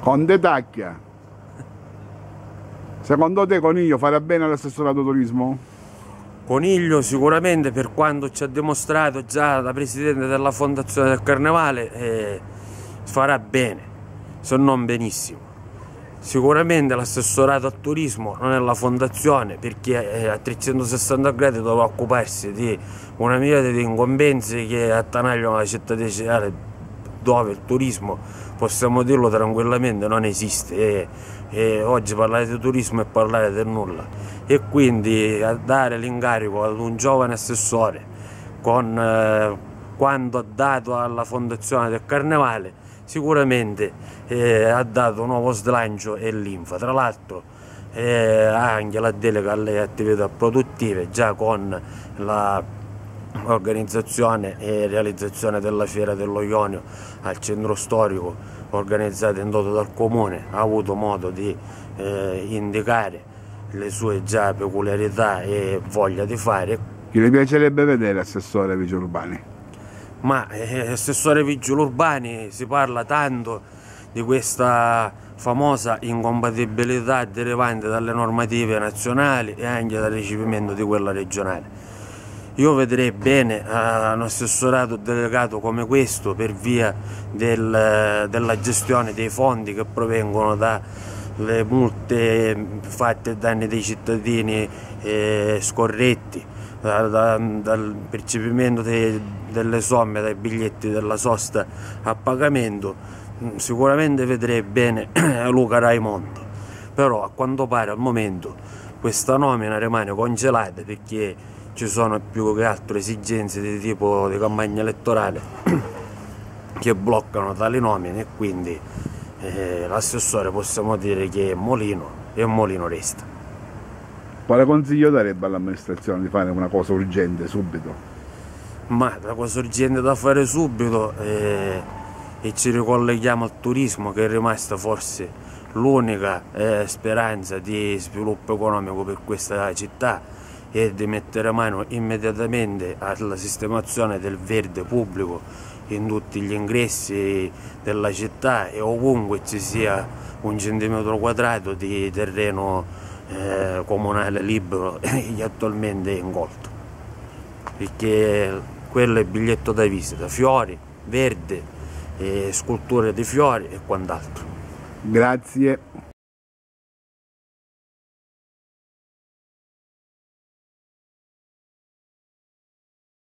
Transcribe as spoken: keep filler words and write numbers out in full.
Conte Tacchia, secondo te Coniglio farà bene all'assessorato turismo? Coniglio sicuramente, per quanto ci ha dimostrato già da presidente della fondazione del Carnevale, eh, farà bene, se non benissimo. Sicuramente l'assessorato al turismo non è la fondazione, perché a trecentosessanta gradi dovrà occuparsi di una miriade di incombenze che attanagliano la città di Ciare, dove il turismo, possiamo dirlo tranquillamente, non esiste. E, e oggi parlare di turismo è parlare del nulla, e quindi a dare l'incarico ad un giovane assessore con eh, quanto ha dato alla fondazione del Carnevale, sicuramente eh, ha dato un nuovo slancio e linfa. Tra l'altro eh, ha anche la delega alle attività produttive, già con l'organizzazione e realizzazione della Fiera dello Ionio al centro storico, organizzata in toto dal comune. Ha avuto modo di eh, indicare le sue già peculiarità e voglia di fare. Chi le piacerebbe vedere assessore Vigili Urbani? Ma eh, assessore Vigili Urbani, si parla tanto di questa famosa incompatibilità derivante dalle normative nazionali e anche dal recepimento di quella regionale. Io vedrei bene uh, un assessorato delegato come questo, per via del, della gestione dei fondi che provengono dalle multe fatte ai danni dei cittadini eh, scorretti, da, da, dal percepimento dei, delle somme dai biglietti della sosta a pagamento. Sicuramente vedrei bene Luca Raimondo, però a quanto pare al momento questa nomina rimane congelata, perché ci sono più che altro esigenze di tipo di campagna elettorale che bloccano tali nomine, e quindi eh, l'assessore possiamo dire che è Molino, e Molino resta. Quale consiglio darebbe all'amministrazione di fare una cosa urgente subito? Ma la cosa urgente da fare subito, eh, e ci ricolleghiamo al turismo, che è rimasta forse l'unica eh, speranza di sviluppo economico per questa città, e di mettere mano immediatamente alla sistemazione del verde pubblico in tutti gli ingressi della città, e ovunque ci sia un centimetro quadrato di terreno eh, comunale libero che attualmente è incolto, perché quello è il biglietto da visita: fiori, verde, eh, sculture di fiori e quant'altro. Grazie.